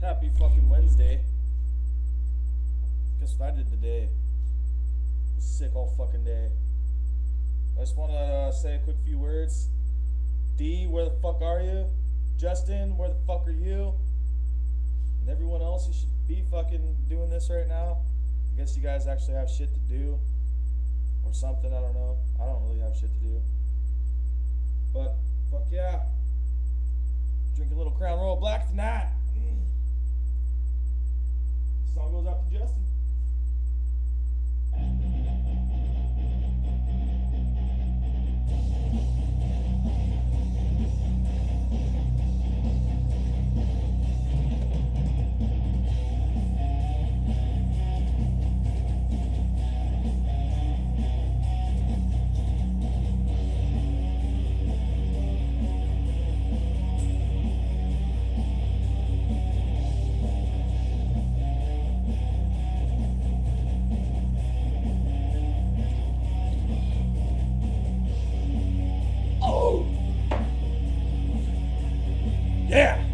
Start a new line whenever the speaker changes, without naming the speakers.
Happy fucking Wednesday. Guess what I did today? Was sick all fucking day. I just want to say a quick few words. D, where the fuck are you? Justin, where the fuck are you? And everyone else, you should be fucking doing this right now. I guess you guys actually have shit to do. Or something, I don't know. I don't really have shit to do. But, fuck yeah. Drink a little Crown Royal Black tonight. This song goes out to Justin. Yeah!